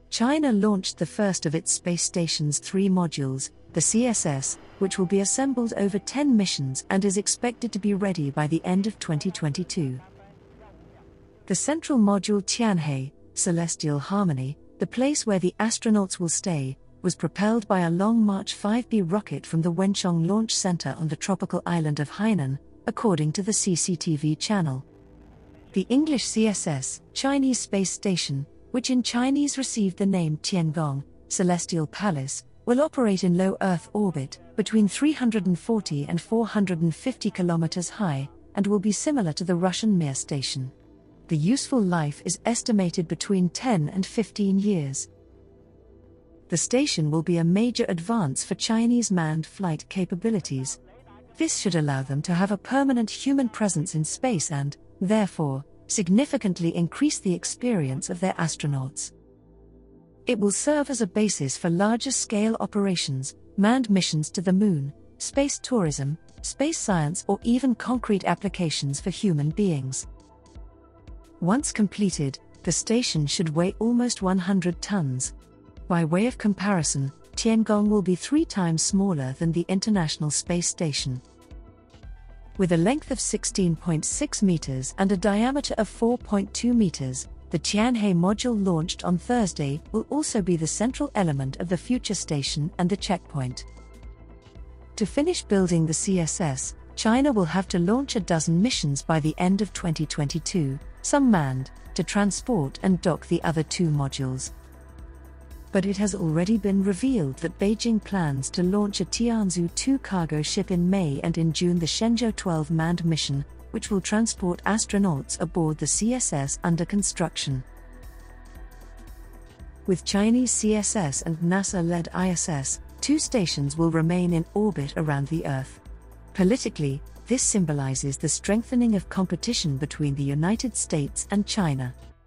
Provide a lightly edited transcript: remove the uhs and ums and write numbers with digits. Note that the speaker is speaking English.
China launched the first of its space station's 3 modules, the CSS, which will be assembled over 10 missions and is expected to be ready by the end of 2022. The central module Tianhe, Celestial Harmony, the place where the astronauts will stay, was propelled by a Long March 5B rocket from the Wenchang launch center on the tropical island of Hainan, according to the CCTV channel. The English CSS, Chinese space station, which in Chinese received the name Tiangong, Celestial Palace, will operate in low Earth orbit, between 340 and 450 kilometers high, and will be similar to the Russian Mir station. The useful life is estimated between 10 and 15 years. The station will be a major advance for Chinese manned flight capabilities. This should allow them to have a permanent human presence in space and, therefore, significantly increase the experience of their astronauts. It will serve as a basis for larger-scale operations, manned missions to the Moon, space tourism, space science, or even concrete applications for human beings. Once completed, the station should weigh almost 100 tons. By way of comparison, Tiangong will be 3 times smaller than the International Space Station. With a length of 16.6 meters and a diameter of 4.2 meters, the Tianhe module launched on Thursday will also be the central element of the future station and the checkpoint. To finish building the CSS, China will have to launch a dozen missions by the end of 2022, some manned, to transport and dock the other 2 modules. But it has already been revealed that Beijing plans to launch a Tianzhou 2 cargo ship in May and in June the Shenzhou 12 manned mission, which will transport astronauts aboard the CSS under construction. With Chinese CSS and NASA-led ISS, 2 stations will remain in orbit around the Earth. Politically, this symbolizes the strengthening of competition between the United States and China.